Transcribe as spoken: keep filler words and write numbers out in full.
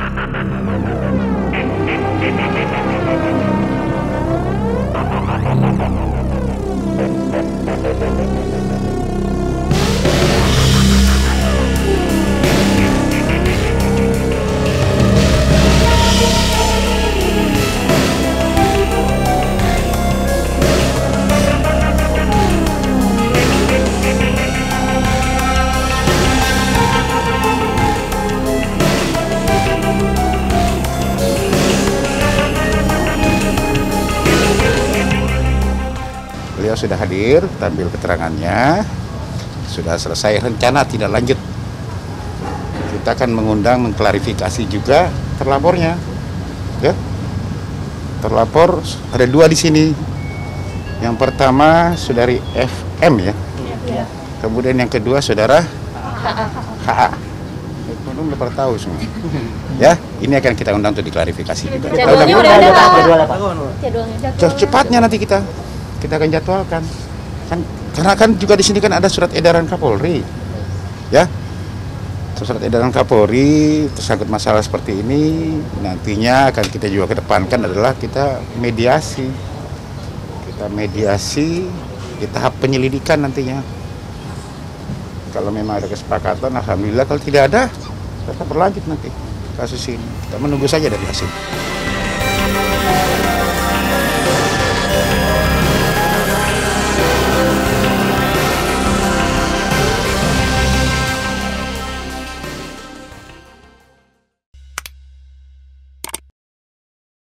Beliau sudah hadir, tampil keterangannya, sudah selesai rencana tindak lanjut. Kita akan mengundang, mengklarifikasi juga terlapornya, ya. Terlapor ada dua di sini. Yang pertama saudari F M ya, ya. Kemudian yang kedua saudara H A. Belum lepas tahu semua. Ya, ini akan kita undang untuk diklarifikasi. Jadwalnya udah ada Pak. Jadwalnya. Cepatnya nanti kita. kita akan jadwalkan kan, karena kan juga di sini kan ada surat edaran Kapolri, ya, surat edaran Kapolri tersangkut masalah seperti ini. Nantinya akan kita juga kedepankan adalah kita mediasi, kita mediasi di tahap penyelidikan nantinya. Kalau memang ada kesepakatan, alhamdulillah. Kalau tidak ada, tetap berlanjut nanti kasus ini. Kita menunggu saja dari hasil.